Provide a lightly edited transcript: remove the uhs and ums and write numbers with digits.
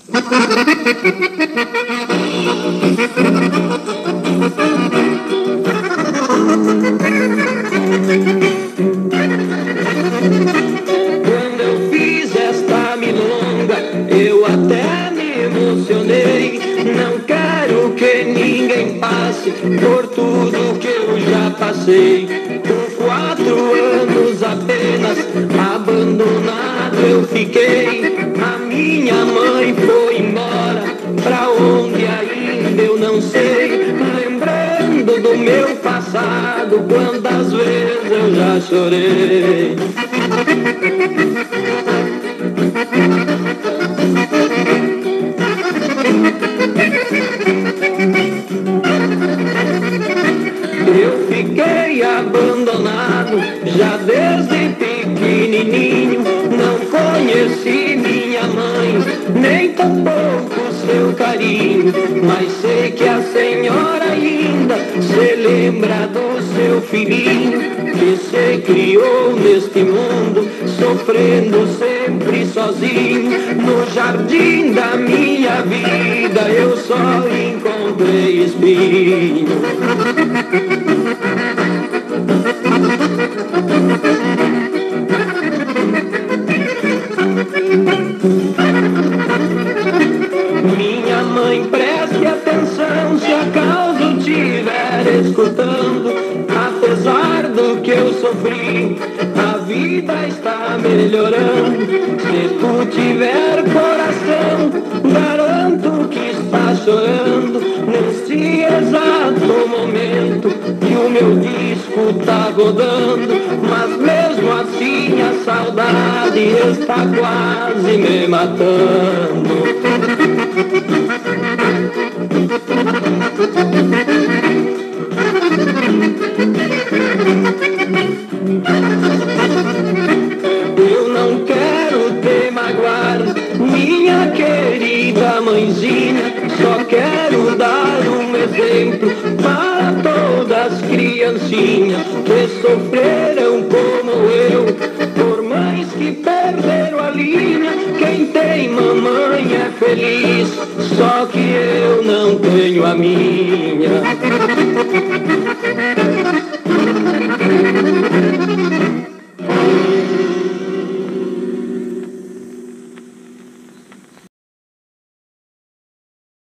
Quando eu fiz esta milonga, eu até me emocionei. Não quero que ninguém passe por tudo que eu já passei. Com 4 anos apenas, abandonado eu fiquei. A minha mãe foi embora, pra onde ainda eu não sei. Lembrando do meu passado, quantas vezes eu já chorei. Eu fiquei abandonado já desde pequenininho. Não conheci minha mãe, nem tampouco seu carinho. Mas sei que a senhora ainda se lembra do seu filhinho, que se criou neste mundo, sofrendo sempre sozinho. No jardim da minha vida eu só encontrei espinho. Minha mãe, preste atenção se acaso estiver escutando. Apesar do que eu sofri, a vida está melhorando. Se tu tiver coração, garanto que está chorando. Nesse exato momento que o meu disco tá rodando. Mas mesmo assim a saudade está quase me matando. Eu não quero te magoar, minha querida mãezinha. Só quero dar um exemplo para todas as criancinhas que sofreram como eu, por mães que perderam a linha. Quem tem mamãe é feliz, só que eu não tenho a minha.